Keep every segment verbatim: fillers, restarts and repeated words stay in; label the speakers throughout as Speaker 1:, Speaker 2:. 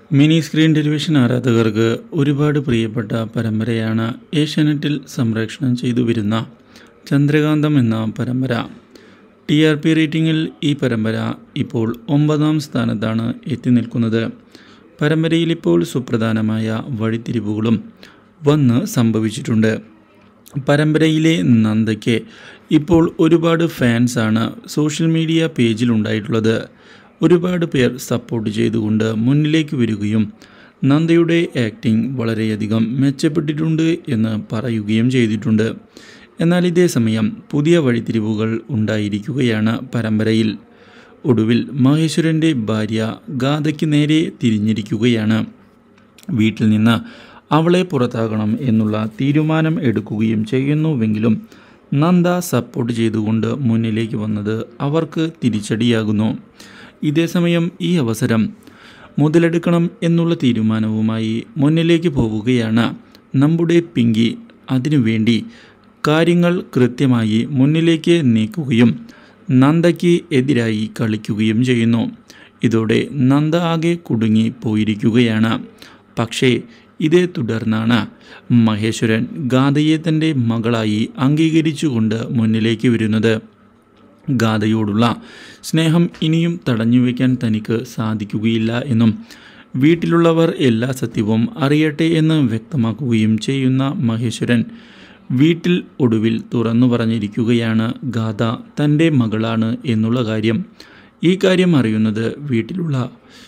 Speaker 1: Mini screen television ആരാധകർക്ക് ഒരുപാട് പ്രിയപ്പെട്ട പരമ്പരയാണ് ഏഷ്യാനെറ്റിൽ സംപ്രേഷണം ചെയ്തു വരുന്ന ചന്ദ്രകാന്തം എന്ന പരമ്പര. ടി ആർ പി റേറ്റിംഗിൽ ഈ പരമ്പര ഇപ്പോൾ ഒമ്പതാം സ്ഥാനത്താണ് എത്തി നിൽക്കുന്നത്. പരമ്പരയിൽ ഇപ്പോൾ സുപ്രധാനമായ വഴിത്തിരിവുകളും വന്ന് സംഭവിച്ചിട്ടുണ്ട്. പരമ്പരയിലെ നന്ദയ്ക്ക് ഇപ്പോൾ ഒരുപാട് ഫാൻസാണ് സോഷ്യൽ മീഡിയ പേജിലുണ്ടായിട്ടുള്ളത്. ഒരുപാട് പേർ സപ്പോർട്ട് ചെയ്തുകൊണ്ട് മുന്നിലേക്ക് വരികയും നന്ദയുടെ ആക്ടിംഗ് വളരെയധികം മെച്ചപ്പെട്ടിട്ടുണ്ട് എന്ന് പറയുകയും ചെയ്തിട്ടുണ്ട്. എന്നാൽ ഇതേ സമയം പുതിയ വഴിത്തിരിവുകൾ ഉണ്ടായിരിക്കുകയാണ് പരമ്പരയിൽ. ഒടുവിൽ മഹേശ്വരൻ്റെ ഭാര്യ ഗാഥയ്ക്ക് നേരെ തിരിഞ്ഞിരിക്കുകയാണ്. വീട്ടിൽ നിന്ന് അവളെ പുറത്താക്കണം എന്നുള്ള തീരുമാനം എടുക്കുകയും ചെയ്യുന്നുവെങ്കിലും നന്ദ സപ്പോർട്ട് ചെയ്തുകൊണ്ട് മുന്നിലേക്ക് വന്നത് അവർക്ക് തിരിച്ചടിയാകുന്നു. ഇതേസമയം ഈ അവസരം മുതലെടുക്കണം എന്നുള്ള തീരുമാനവുമായി മുന്നിലേക്ക് പോവുകയാണ് നമ്മുടെ പിങ്കി. അതിനുവേണ്ടി കാര്യങ്ങൾ കൃത്യമായി മുന്നിലേക്ക് നീക്കുകയും നന്ദയ്ക്ക് എതിരായി കളിക്കുകയും ചെയ്യുന്നു. ഇതോടെ നന്ദ ആകെ കുടുങ്ങി പോയിരിക്കുകയാണ്. പക്ഷേ ഇതേ തുടർന്നാണ് മഹേശ്വരൻ ഗാഥയെ തൻ്റെ മകളായി അംഗീകരിച്ചുകൊണ്ട് മുന്നിലേക്ക് വരുന്നത്. ഗാഥയോടുള്ള സ്നേഹം ഇനിയും തടഞ്ഞു വയ്ക്കാൻ തനിക്ക് സാധിക്കുകയില്ല എന്നും വീട്ടിലുള്ളവർ എല്ലാ സത്യവും അറിയട്ടെ എന്ന് വ്യക്തമാക്കുകയും ചെയ്യുന്ന മഹേശ്വരൻ വീട്ടിൽ ഒടുവിൽ തുറന്നു പറഞ്ഞിരിക്കുകയാണ് ഗാഥ തൻ്റെ മകളാണ് എന്നുള്ള കാര്യം. ഈ കാര്യം അറിയുന്നത് വീട്ടിലുള്ള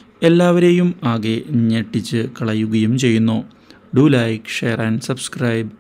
Speaker 1: എല്ലാവരെയും ആകെ ഞെട്ടിച്ച് കളയുകയും ചെയ്യുന്നു. Do like, share and subscribe.